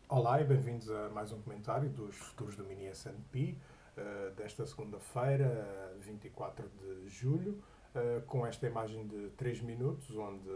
Olá e bem-vindos a mais um comentário dos futuros do mini S&P desta segunda-feira, 24 de julho, com esta imagem de 3 minutos, onde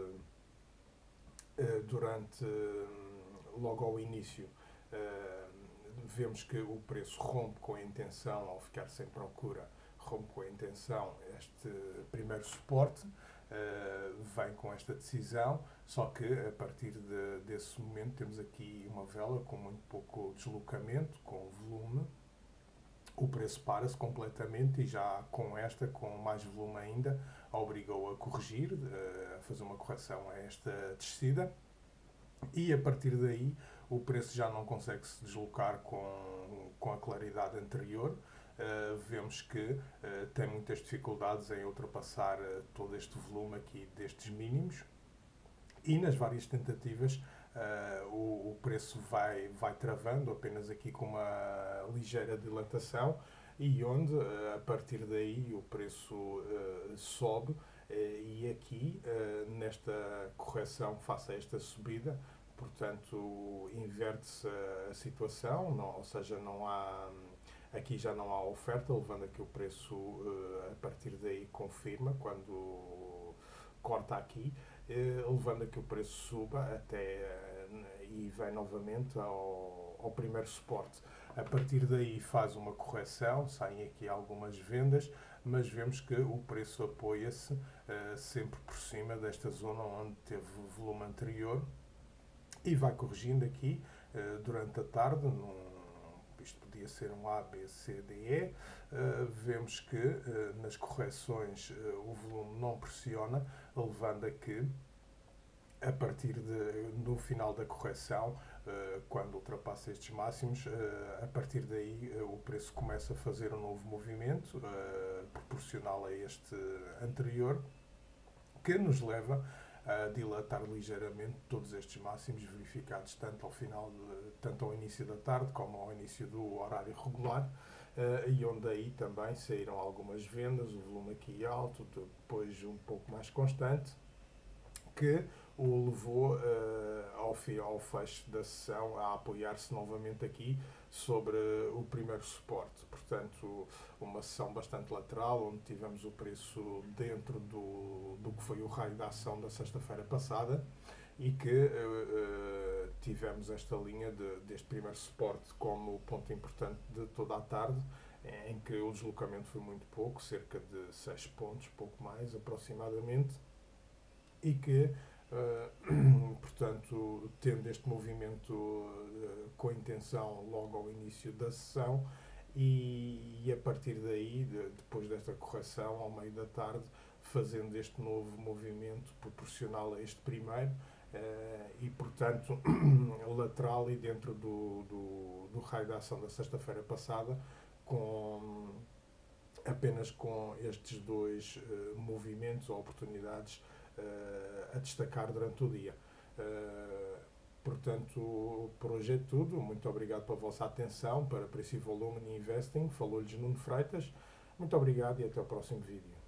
durante, logo ao início, eh, vemos que o preço rompe com a intenção, ao ficar sem procura, rompe com a intenção este primeiro suporte, vem com esta decisão, só que a partir desse momento temos aqui uma vela com muito pouco deslocamento, com volume, o preço para-se completamente e já com esta, com mais volume ainda, obrigou a corrigir, a fazer uma correção a esta descida e a partir daí o preço já não consegue se deslocar com a claridade anterior. Vemos que tem muitas dificuldades em ultrapassar todo este volume aqui destes mínimos e nas várias tentativas o preço vai travando apenas aqui com uma ligeira dilatação e onde a partir daí o preço sobe e aqui nesta correção face a esta subida, portanto inverte-se a situação, não, ou seja, não há aqui já não há oferta, levando a que o preço a partir daí confirma quando corta aqui, levando a que o preço suba até e vai novamente ao primeiro suporte. A partir daí faz uma correção, saem aqui algumas vendas, mas vemos que o preço apoia-se sempre por cima desta zona onde teve volume anterior e vai corrigindo aqui durante a tarde, isto podia ser um A, B, C, D, E. Vemos que nas correções o volume não pressiona, levando a que a partir no final da correção, quando ultrapassa estes máximos, a partir daí o preço começa a fazer um novo movimento proporcional a este anterior, que nos leva a dilatar ligeiramente todos estes máximos verificados tanto ao início da tarde como ao início do horário regular, e onde aí também saíram algumas vendas, o volume aqui alto, depois um pouco mais constante, que o levou ao fecho da sessão a apoiar-se novamente aqui sobre o primeiro suporte. Portanto, uma sessão bastante lateral, onde tivemos o preço dentro do que foi o raio da ação da sexta-feira passada e que tivemos esta linha deste primeiro suporte como ponto importante de toda a tarde, em que o deslocamento foi muito pouco, cerca de 6 pontos, pouco mais aproximadamente, e que, portanto, tendo este movimento com a intenção logo ao início da sessão e a partir daí, depois desta correção, ao meio da tarde, fazendo este novo movimento proporcional a este primeiro e, portanto, lateral e dentro do raio de ação da sexta-feira passada, com apenas com estes dois movimentos ou oportunidades a destacar durante o dia. Portanto, por hoje é tudo. Muito obrigado pela vossa atenção para Preço e Volume e Investing. Falou-lhes Nuno Freitas. Muito obrigado e até o próximo vídeo.